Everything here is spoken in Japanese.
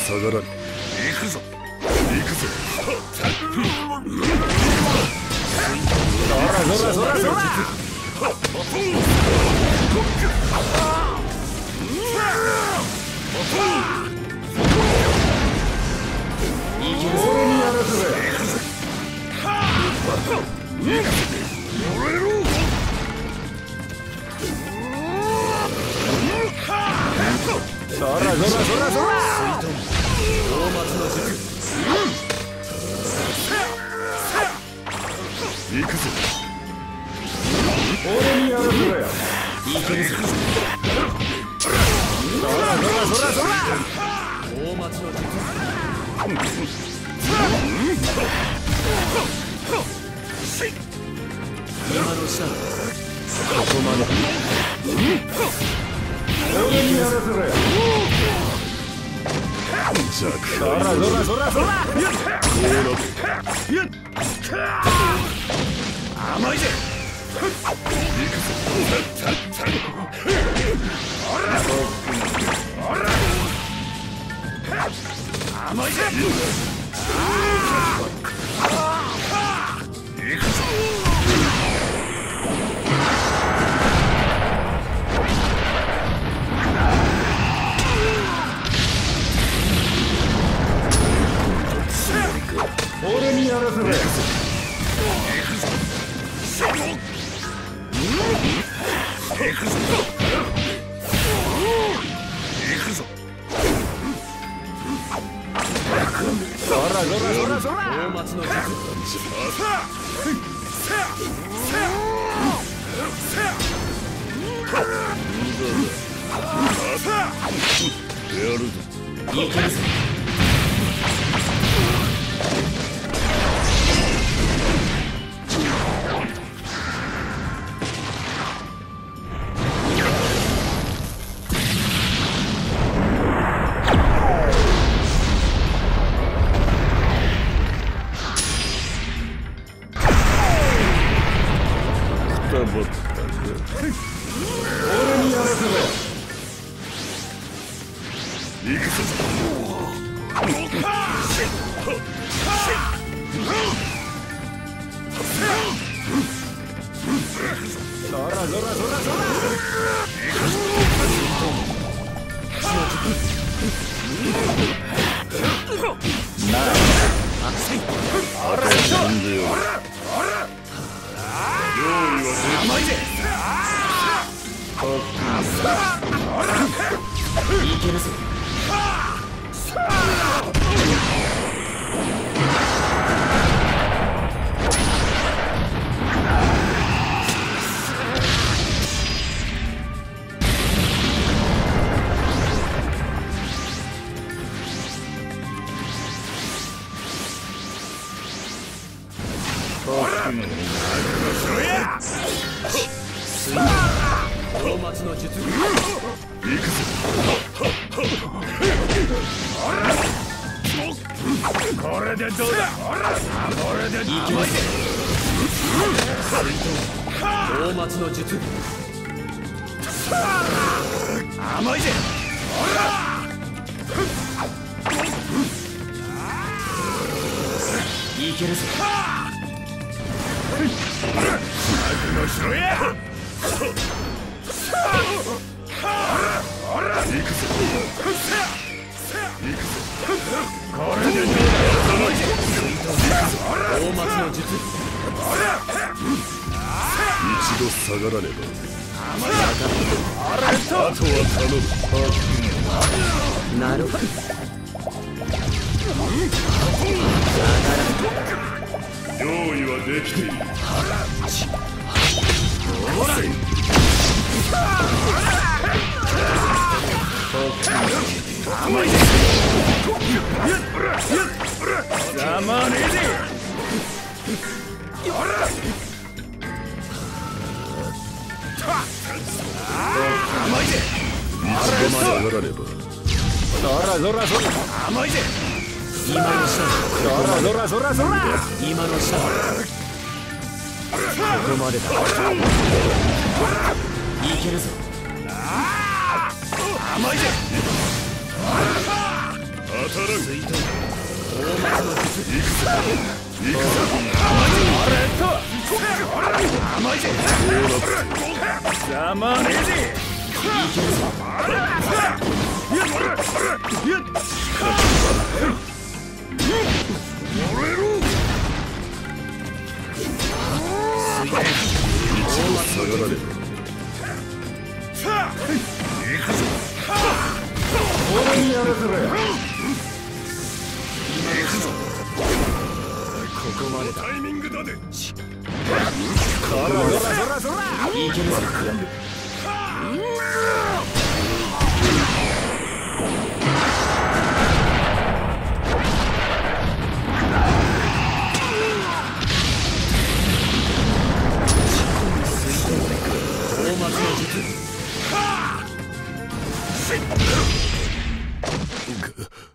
下がらん。行くぞ行くぞ。そらそらそら。俺にやらせろ。そらそらそらそら。大松の術。行くぞ。俺にやらせろよ。行けるぞ。そらそらそらそら。大松の術。今の下。ここまで。俺にやらせろよ。そらそらそらそら。甘いぜ。甘いぜ。行くぞ。俺にやらせろよ。行くぞ。そらそらそらそら。大松の術。やるぞ。いけるぞ。俺にやらせろ。行くぞ。そらそらそらそら。なあ、あら死んでよ。用意は甘いぜ。いけるぞ。大松の術。行くぞ。これでどうだ。これでどうだ。大松の術。甘いぜ。いけるぞ。悪の城へ。行くぞ。これでどうだ。大松の術。一度下がらねば。あとは頼む。なるほど。用意はできている。ほら。甘いぜ。ざまねえぜ。甘いぜ。一度下がらねば。そらそらそら。甘いぜ。今の下。そらそらそらそら。今の下。ここまでだ。いけるぞ。甘いぜ。あとは頼む。 水遁大松の術行くぞ甘いぜざまねえぜいけるぞ一度下がられば行くぞ俺にやらせろよ今行くぞここまでだタイミングだでそらいけるぞ大松の術